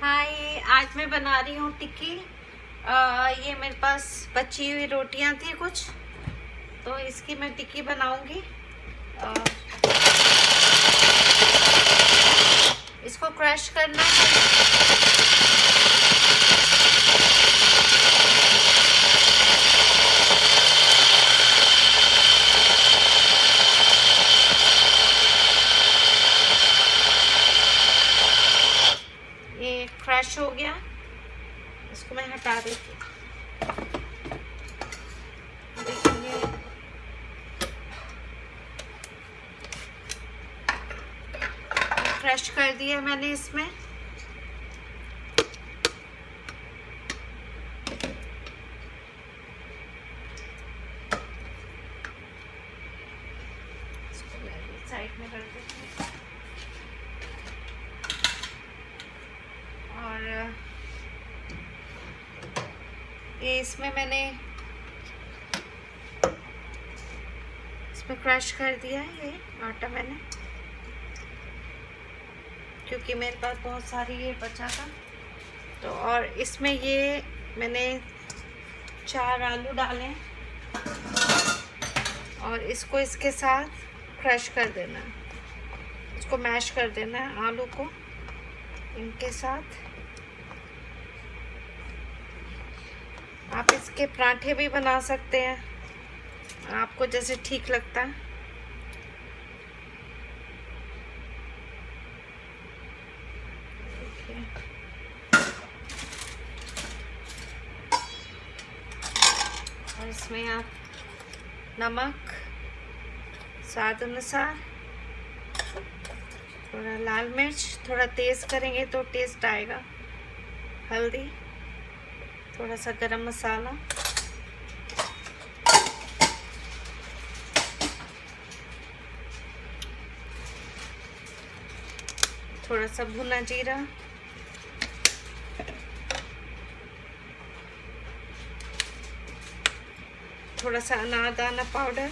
हाय, आज मैं बना रही हूँ टिक्की। ये मेरे पास बची हुई रोटियां थी कुछ, तो इसकी मैं टिक्की बनाऊंगी। इसको क्रश करना है। ये क्रश हो गया, इसको मैं हटा देती हूँ। देखिए, क्रश कर दिया मैंने इसमें। साइड में कर देती हूँ। और ये इसमें मैंने इसमें क्रश कर दिया है ये आटा मैंने, क्योंकि मेरे पास बहुत सारी ये बचा था। तो और इसमें ये मैंने 4 आलू डाले और इसको इसके साथ क्रश कर देना है, इसको मैश कर देना है आलू को इनके साथ। आप इसके पराठे भी बना सकते हैं, आपको जैसे ठीक लगता है। और इसमें आप नमक स्वाद अनुसार, थोड़ा लाल मिर्च, थोड़ा तेज़ करेंगे तो टेस्ट आएगा, हल्दी, थोड़ा सा गरम मसाला, थोड़ा सा भुना जीरा, थोड़ा सा अनारदाना पाउडर,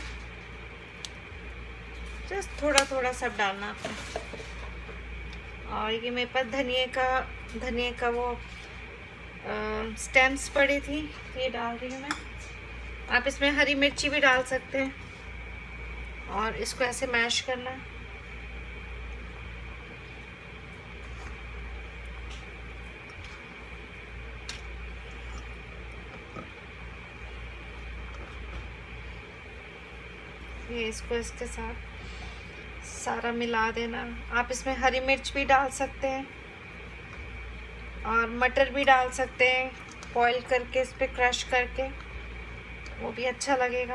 जस्ट थोड़ा थोड़ा सब डालना आपने। और ये मेरे पास धनिए का वो स्टेम्स पड़ी थी, ये डाल रही हूँ मैं। आप इसमें हरी मिर्ची भी डाल सकते हैं। और इसको ऐसे मैश करना है। ये इसको इसके साथ सारा मिला देना। आप इसमें हरी मिर्च भी डाल सकते हैं और मटर भी डाल सकते हैं, बॉईल करके इस पे क्रश करके, वो भी अच्छा लगेगा।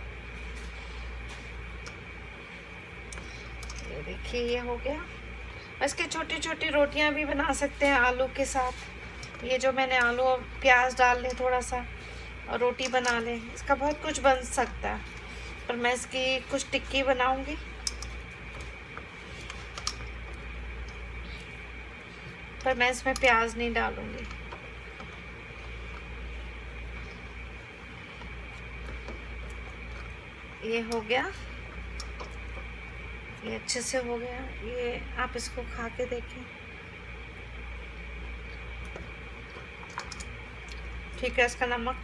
ये देखिए, ये हो गया। इसके छोटी छोटी रोटियां भी बना सकते हैं आलू के साथ। ये जो मैंने आलू और प्याज डाल लें थोड़ा सा और रोटी बना लें, इसका बहुत कुछ बन सकता है। पर मैं इसकी कुछ टिक्की बनाऊंगी। पर मैं इसमें प्याज नहीं डालूंगी। ये हो गया, ये अच्छे से हो गया। ये आप इसको खा के देखें, ठीक है। इसका नमक,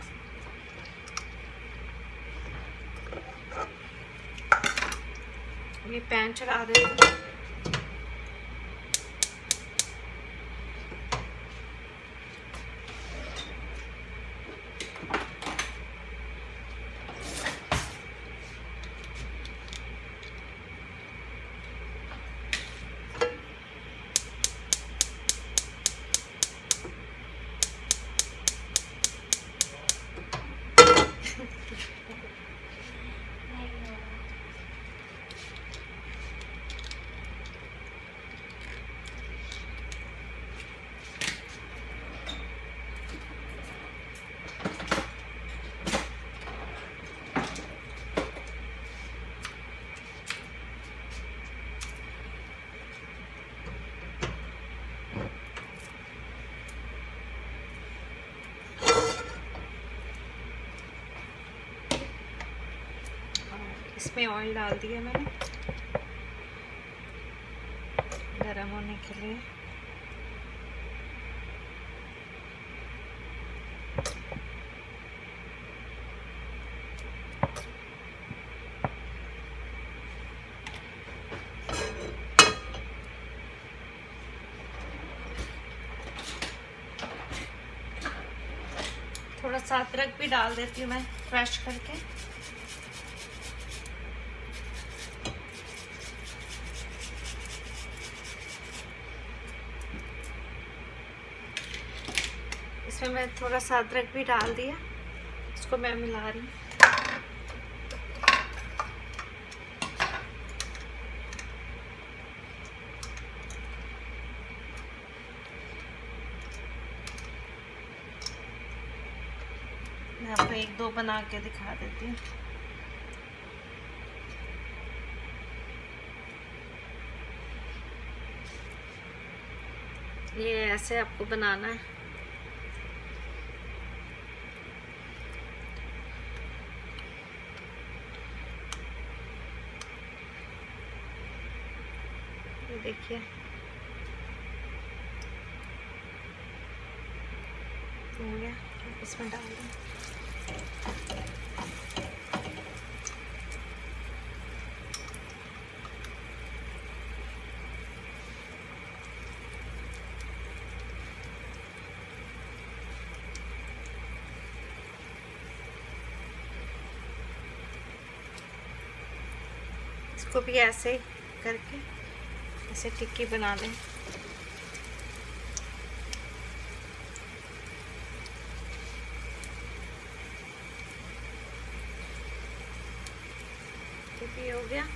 ये पैन चढ़ा देंगे। इसमें ऑयल डाल दिया मैंने गरम होने के लिए। सा अदरक भी डाल देती हूँ मैं क्रश करके। इसमें मैं थोड़ा सा अदरक भी डाल दिया, इसको मैं मिला रही हूँ। मैं आपको एक दो बना के दिखा देती हूँ। ये ऐसे आपको बनाना है। ये देखिए हो गया, इसमें डाल दें। इसको भी ऐसे करके ऐसे टिक्की बना लें। टिक्की हो गया।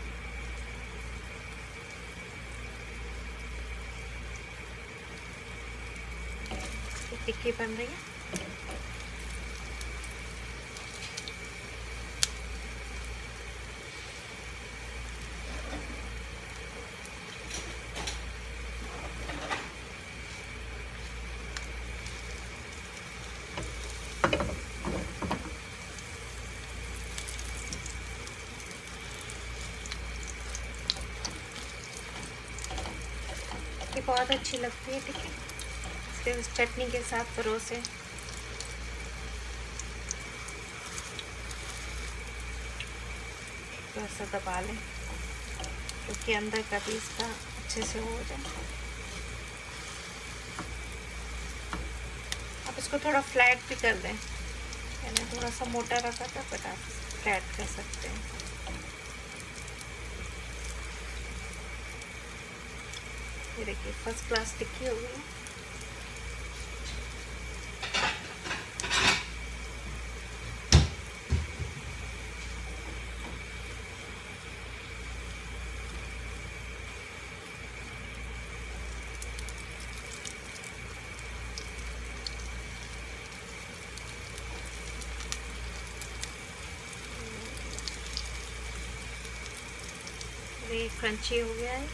टिक्की बन रही है। ये बहुत अच्छी लगती है टिक्की, इसके उस चटनी के साथ परोसे। तो ऐसा दबा लें क्योंकि अंदर का भी इसका अच्छे से हो जाए। आप इसको थोड़ा फ्लैट भी कर दें, मैंने थोड़ा सा मोटा रखा था बट आप फ्लैट कर सकते हैं। ये देखिए फर्स्ट क्लास टिक्की हो गई है। ये क्रंची हो गया है।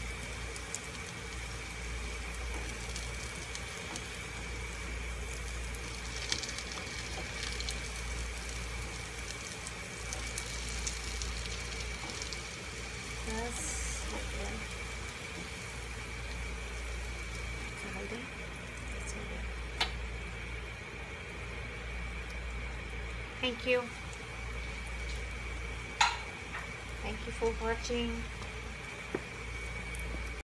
Thank you for watching.